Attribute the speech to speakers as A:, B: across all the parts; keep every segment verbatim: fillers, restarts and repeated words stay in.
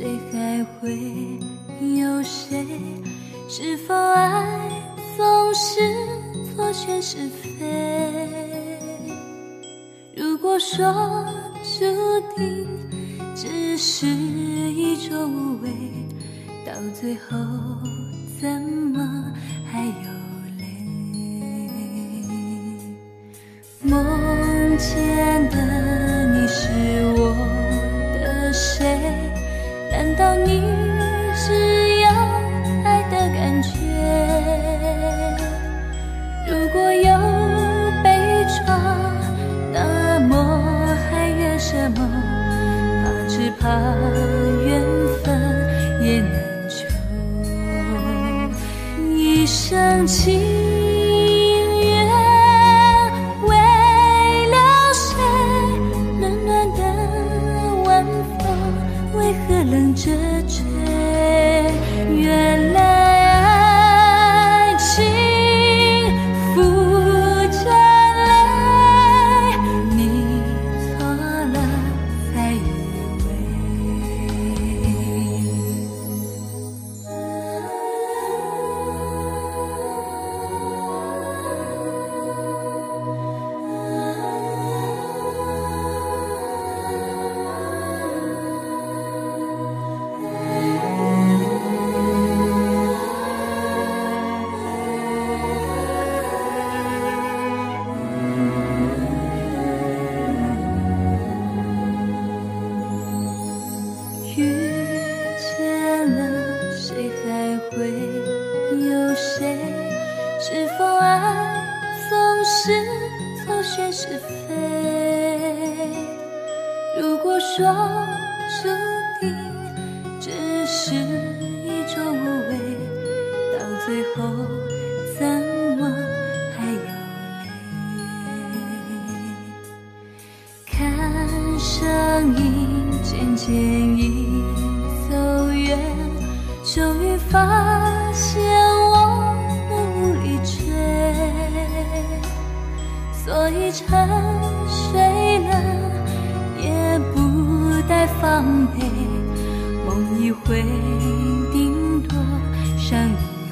A: 谁还会有谁？是否爱总是错选是非？如果说注定只是一种无味，到最后怎么还有泪？梦见的你是我的谁？难道你只有爱的感觉？如果有悲怆，那么还怨什么？怕只怕缘分也难求，一生情愿为了谁？暖暖的晚风为何冷着吹？原来爱情付着泪，你错了才以为。遇见了谁还会有谁？是否爱总是错选是非？如果说注定只是一种无味，到最后怎么还有泪？看声音渐渐已走远，终于发现我们无力追，所以沉睡了也不带防备，梦一回顶多伤一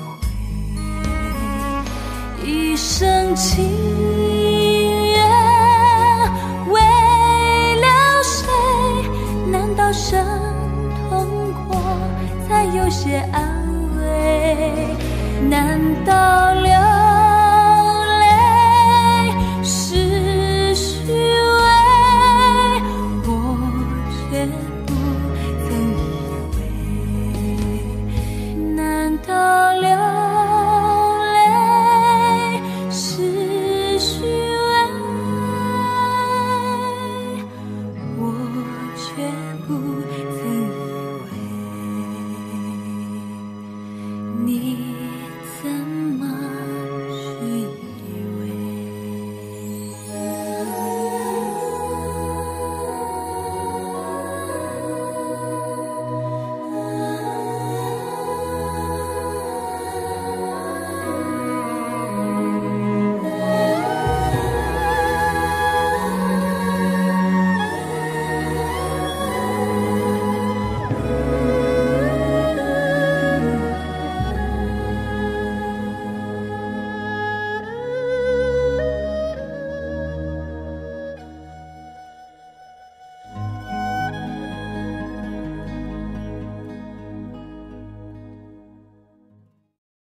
A: 回，一生情愿为了谁？难道生痛过才有些安慰？难道流泪是虚伪？我却不曾以为。难道流泪是虚伪？我却不曾